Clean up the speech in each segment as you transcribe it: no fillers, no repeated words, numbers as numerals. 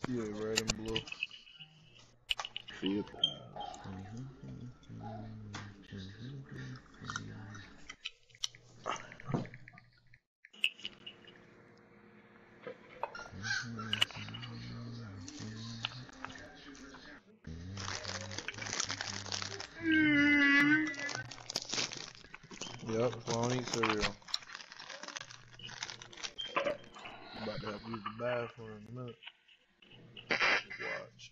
Yeah, red and blue. See it? Yep, that's why I don't eat cereal. About to have to use the bathroom in a minute. Just watch.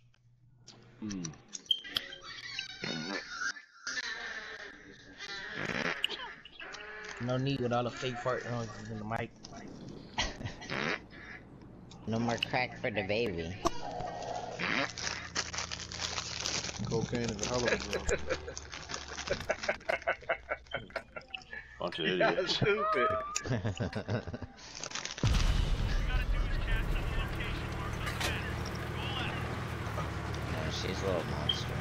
No need with all the fake fart noises in the mic. No more crack for the baby. Cocaine is a hell of a drug. Bunch of Yeah, idiots. stupid. No, she's a little monster.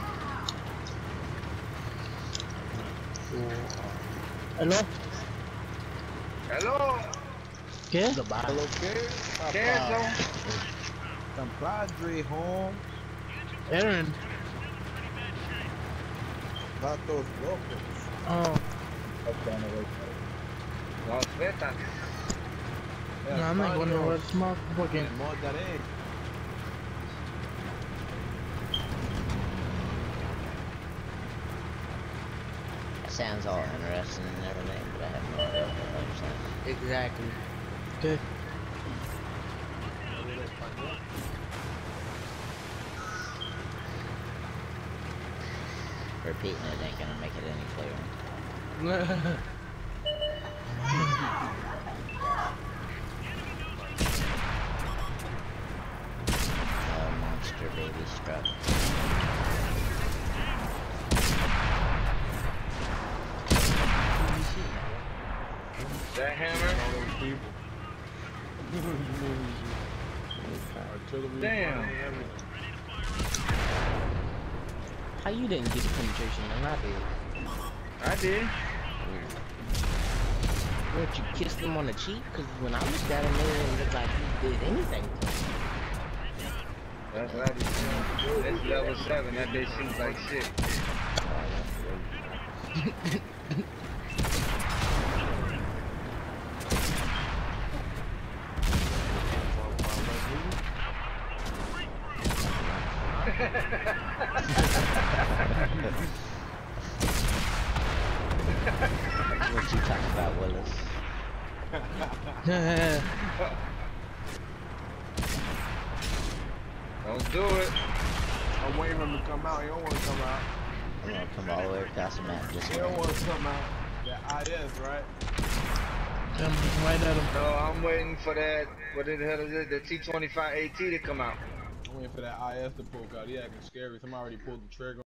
¿Aló? Hello. ¿Qué? Hello, kid. Cancel. Compadre home. Aaron. Patos locos. Oh, No, respeta. no, I'm not going to work. Smoke fucking. Monterey. That sounds all interesting and everything, but I have no idea what I'm saying. Exactly. Okay. Repeating it ain't gonna make it any clearer. Oh, monster baby struck. That hammer. All those people. Artillery. Damn. fire, everything. How you didn't get the penetration and I did? I did. What, you kissed him on the cheek? Cause when I looked at him, it didn't look like he did anything. That's what I did. That's level 7. That bitch seems like shit. What you talking about, Willis? Don't do it. I'm waiting for him to come out. He don't want to come out. I'm gonna come all the way across the map just He don't want to come out. That IS, right? I'm just right at him. No, I'm waiting for that. What the hell is it? The T25 AT to come out. I'm waiting for that IS to poke out. He acting scary. Somebody already pulled the trigger.